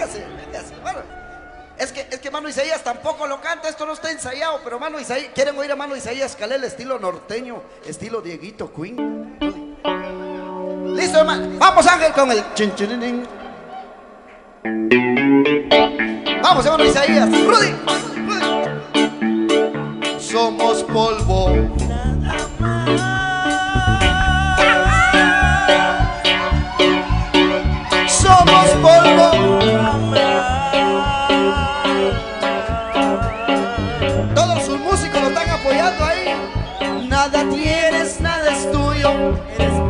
véngase, véngase. Bueno, es que Mano Isaías tampoco lo canta, esto no está ensayado, pero Mano Isaías, ¿quieren oír a Mano Isaías Calel estilo norteño, estilo Dieguito Queen? Listo, hermano. Vamos, Ángel, con el chin chin. Vamos, hermano Isaías. Rudy. Somos polvo. Somos polvo. Todos sus músicos lo están apoyando ahí. Nada tienes, nada es tuyo. Eres